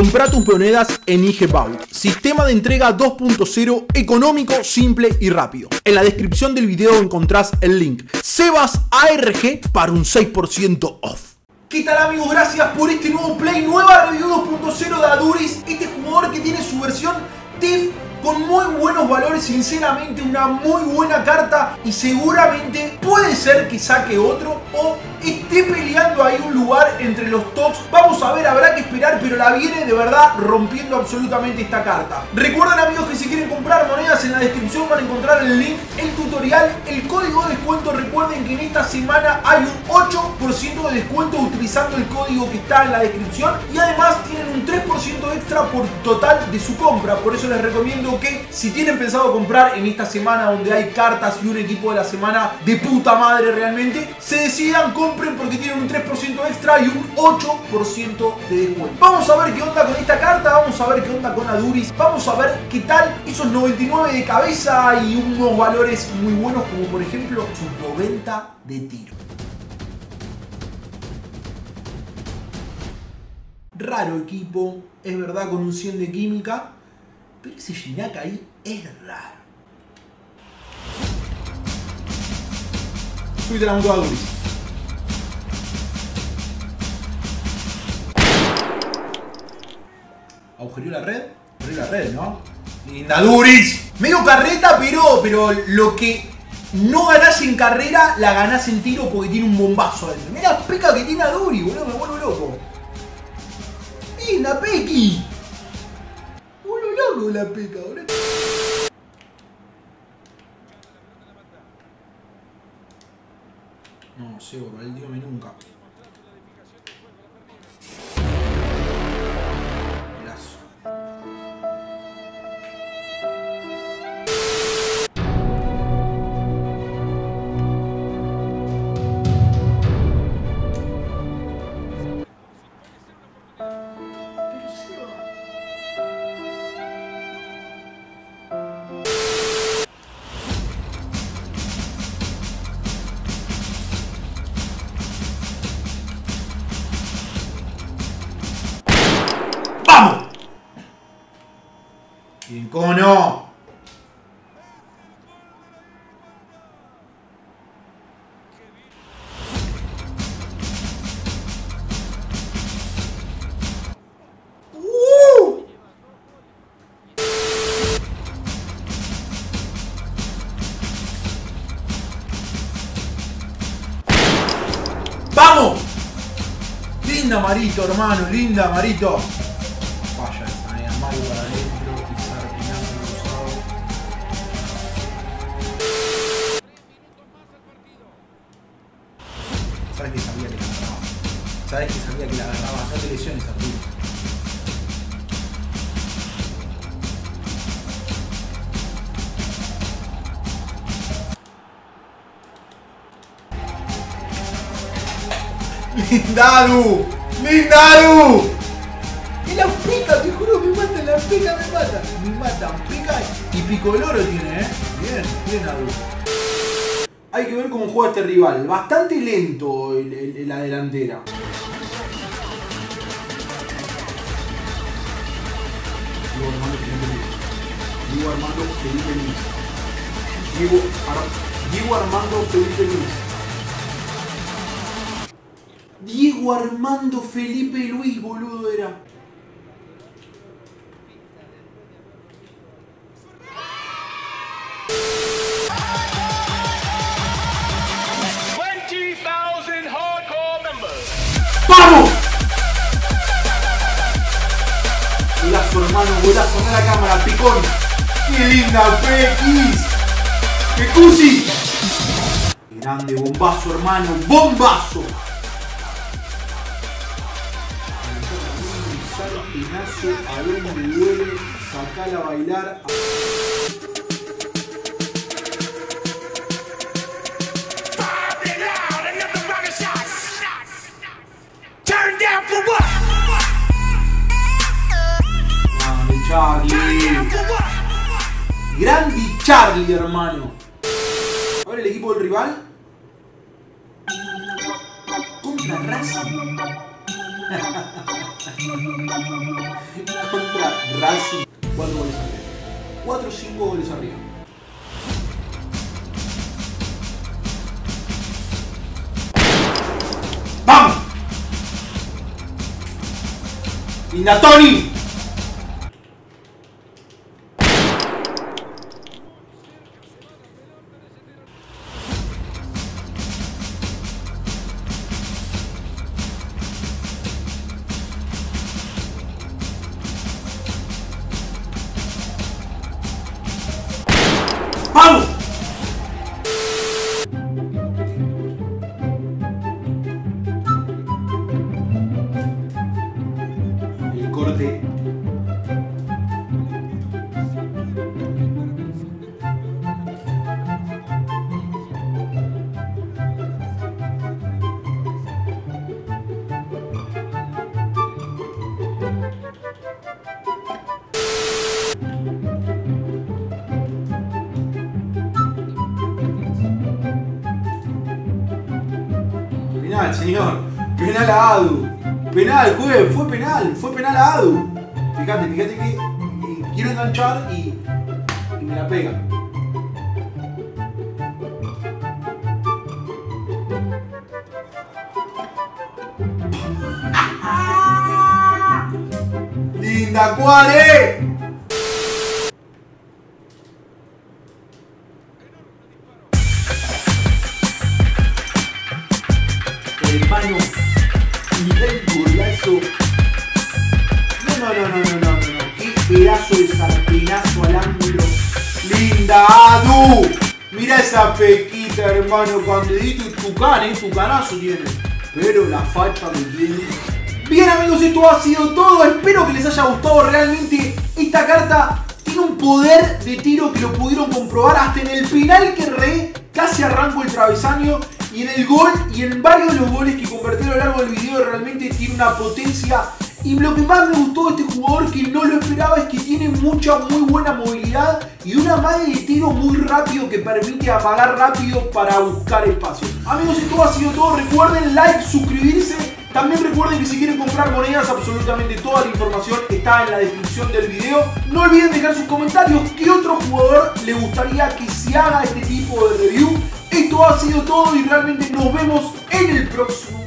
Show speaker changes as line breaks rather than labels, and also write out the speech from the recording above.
Comprá tus monedas en IG Vault. Sistema de entrega 2.0 económico, simple y rápido. En la descripción del video encontrás el link Sebas ARG para un 6% off. ¿Qué tal, amigos? Gracias por este nuevo play, nueva review 2.0 de Aduris. Este jugador que tiene su versión TIF con muy buenos valores, sinceramente una muy buena carta, y seguramente puede ser que saque otro o esté peleando ahí un lugar entre los tops. Vamos a ver, habrá que esperar, pero la viene de verdad rompiendo absolutamente esta carta. Recuerden, amigos, que si quieren comprar monedas, en la descripción van a encontrar el link, el tutorial, el código de descuento. Recuerden que en esta semana hay un 8% de descuento utilizando el código que está en la descripción, y además tienen un 3% extra por total de su compra. Por eso les recomiendo que si tienen pensado comprar en esta semana donde hay cartas y un equipo de la semana de puta madre realmente, se decidan, compren, porque tienen un 3% extra y un 8% de descuento. Vamos a ver qué onda con esta carta, vamos a ver qué onda con Aduris, vamos a ver qué tal esos 99 de cabeza y unos valores muy buenos como por ejemplo sus 90 de tiro. Raro equipo, es verdad, con un 100 de química, pero ese Jinaka ahí es raro. Subite la moto a Aduris. Agujereó la red. Agujereó la red, ¿no? Linda Aduris. Medio carreta, pero lo que no ganás en carrera, la ganás en tiro porque tiene un bombazo adentro. Mirá la peca que tiene Aduris, boludo, me vuelvo loco. Linda Pequi. Me vuelvo loco la peca, boludo. No sé, boludo, dígame nunca. ¡Vamos! Bien, ¿cómo no? ¡Vamos! Linda Marito, hermano, linda Marito. Falla esa, Mario para adentro, pisar, pinazo, cruzado. Sabes que sabía que la agarraba. Sabes que sabía que la agarraba. No te lesiones, Arturo. ¡Lindadu! ¡Lindadu! ¡Y la pica! Te juro que me matan, la pica me matan. Me matan, pica y pico del oro tiene, ¿eh? Bien, bien, Adu. Hay que ver cómo juega este rival. Bastante lento la delantera. Diego Armando Felipe Luis. Diego Armando Felipe Luis. Diego Armando Felipe Luis, boludo, era. ¡Vamos! Golazo, hermano, golazo, no la cámara, picón. ¡Qué linda, Pequis! ¡Qué cusi! Grande, bombazo, hermano, bombazo. Pinazo, a donde duele, sacala a bailar. Grande Charlie. Grande Charlie, hermano. A ver el equipo del rival. Contra Racing. 5. 4 goles arriba. 4 o 5 goles arriba. ¡Vamos! ¡Linda Tony! ¡Vamos! El corte. Penal, señor. Penal a Adu. Penal, juez. Fue penal a Adu. Fíjate que quiero enganchar y me la pega. ¡Linda Cuare! Hermano, mira el golazo. No. Qué pedazo de sartenazo al ángulo. Linda Adu. Mira esa pequita, hermano. Candidito y tucanazo tiene. Pero la facha que tiene. Bien, amigos, esto ha sido todo. Espero que les haya gustado. Realmente esta carta tiene un poder de tiro que lo pudieron comprobar. Hasta en el penal que erré, casi arranco el travesaño. Y en el gol y en varios de los goles que convertí a lo largo del video realmente tiene una potencia. Y lo que más me gustó de este jugador, que no lo esperaba, es que tiene muy buena movilidad y una magia de tiro muy rápido que permite amagar rápido para buscar espacio. Amigos, esto ha sido todo. Recuerden like, suscribirse. También recuerden que si quieren comprar monedas, absolutamente toda la información está en la descripción del video. No olviden dejar sus comentarios qué otro jugador le gustaría que se haga este tipo de review. Esto ha sido todo y realmente nos vemos en el próximo